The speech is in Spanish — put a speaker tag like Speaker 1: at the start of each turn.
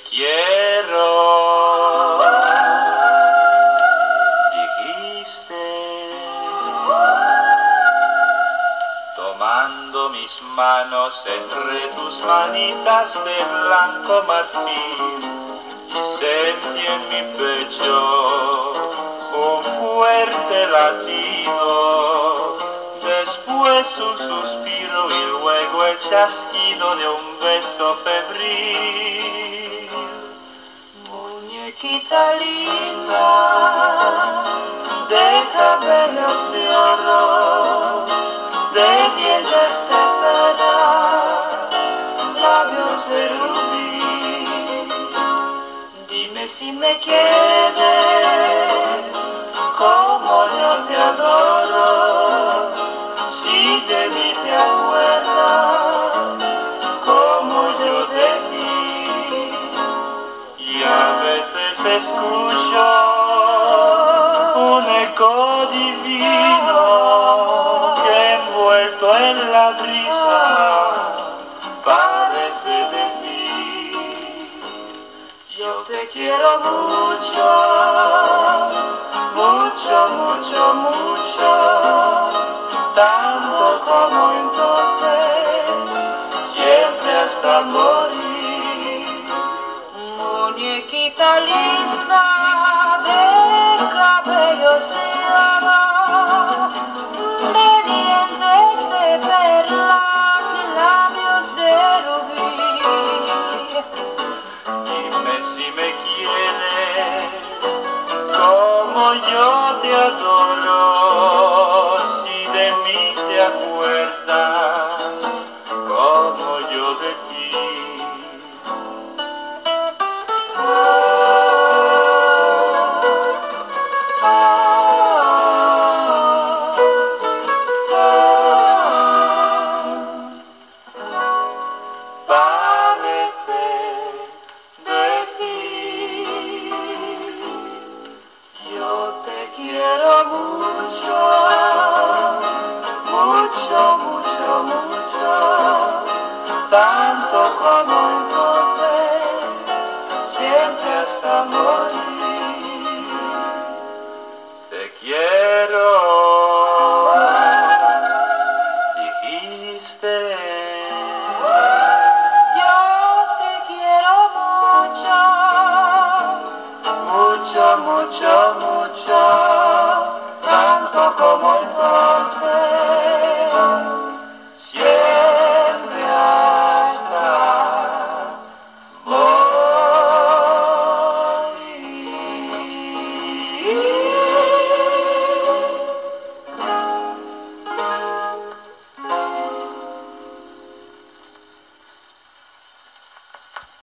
Speaker 1: quiero, dijiste, tomando mis manos entre tus manitas de blanco marfil, y sentí en mi pecho un fuerte latido, después un suspiro y luego el chasquido de un beso febril. Muñequita linda, de cabellos de oro, de dientes de pera, labios de rubí, dime si me quieres como yo te adoro, si de mí te acuerdas como yo de ti. Y a veces escucho un eco divino que envuelto en la brisa parece decir: yo te quiero mucho, mucho, mucho, mucho, tanto como entonces, siempre hasta morir. Muñequita linda,